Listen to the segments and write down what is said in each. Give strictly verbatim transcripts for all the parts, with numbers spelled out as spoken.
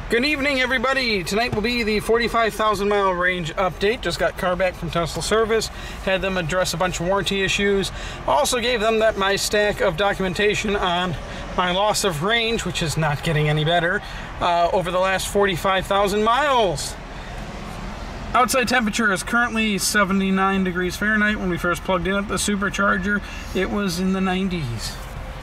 Good evening, everybody. Tonight will be the forty-five thousand mile range update. Just got car back from Tesla service. Had them address a bunch of warranty issues. Also gave them that my stack of documentation on my loss of range, which is not getting any better, uh, over the last forty-five thousand miles. Outside temperature is currently seventy-nine degrees Fahrenheit. When we first plugged in at the supercharger, it was in the nineties.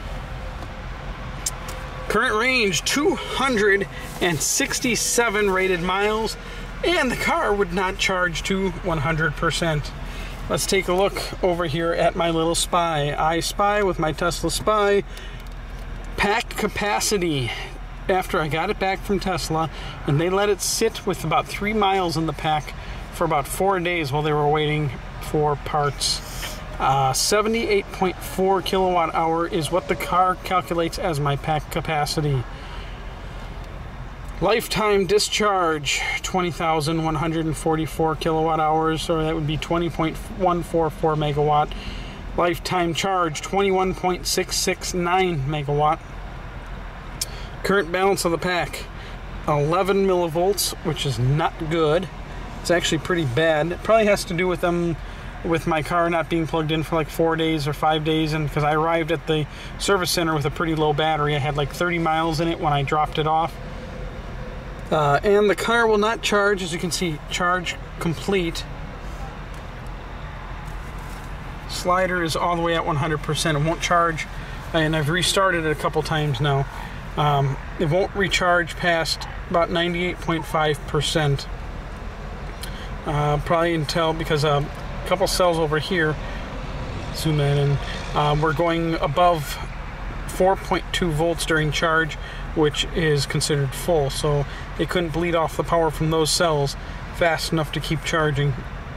Current range, two hundred sixty-seven rated miles, and the car would not charge to one hundred percent. Let's take a look over here at my little Spy. I Spy with my Tesla Spy. Pack capacity, after I got it back from Tesla, and they let it sit with about three miles in the pack for about four days while they were waiting for parts. Uh, seventy-eight point four kilowatt hour is what the car calculates as my pack capacity. Lifetime discharge, twenty thousand one hundred forty-four kilowatt hours, or that would be twenty point one four four megawatt. Lifetime charge, twenty-one point six six nine megawatt. Current balance of the pack, eleven millivolts, which is not good. It's actually pretty bad. It probably has to do with them with my car not being plugged in for like four days or five days, and because I arrived at the service center with a pretty low battery. I had like thirty miles in it when I dropped it off. Uh, and the car will not charge, as you can see, charge complete. Slider is all the way at one hundred percent. It won't charge, and I've restarted it a couple times now. Um, it won't recharge past about ninety-eight point five percent. Uh, probably until, because um, a couple cells over here, zoom in, and um, we're going above four point two volts during charge, which is considered full, so they couldn't bleed off the power from those cells fast enough to keep charging.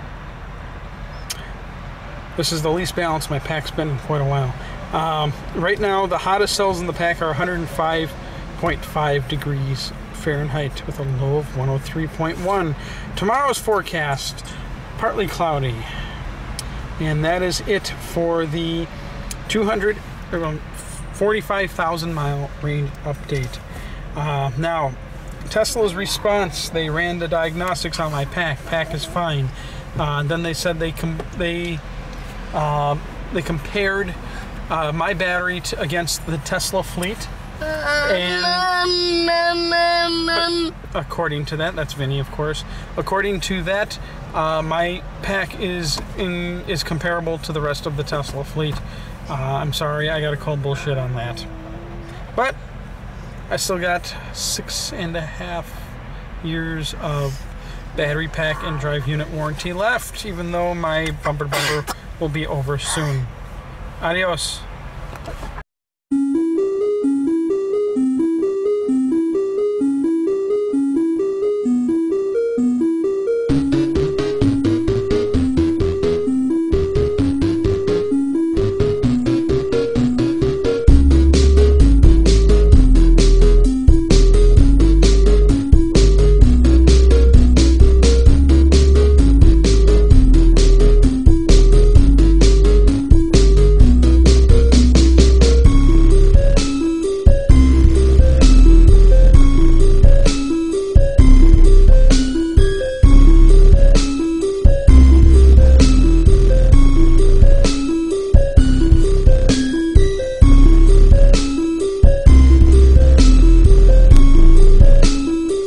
This is the least balanced my pack's been in quite a while. Um, right now, the hottest cells in the pack are one hundred five point five degrees Fahrenheit with a low of one oh three point one. Tomorrow's forecast, partly cloudy. And that is it for the two hundred, forty-five thousand mile range update. Uh, now, Tesla's response, they ran the diagnostics on my pack. Pack is fine. Uh, then they said they com they uh, they compared uh, my battery to, against the Tesla fleet. And according to that, that's Vinny, of course. According to that, uh, my pack is in is comparable to the rest of the Tesla fleet. Uh, I'm sorry, I gotta call bullshit on that. But I still got six and a half years of battery pack and drive unit warranty left, even though my bumper bumper will be over soon. Adios.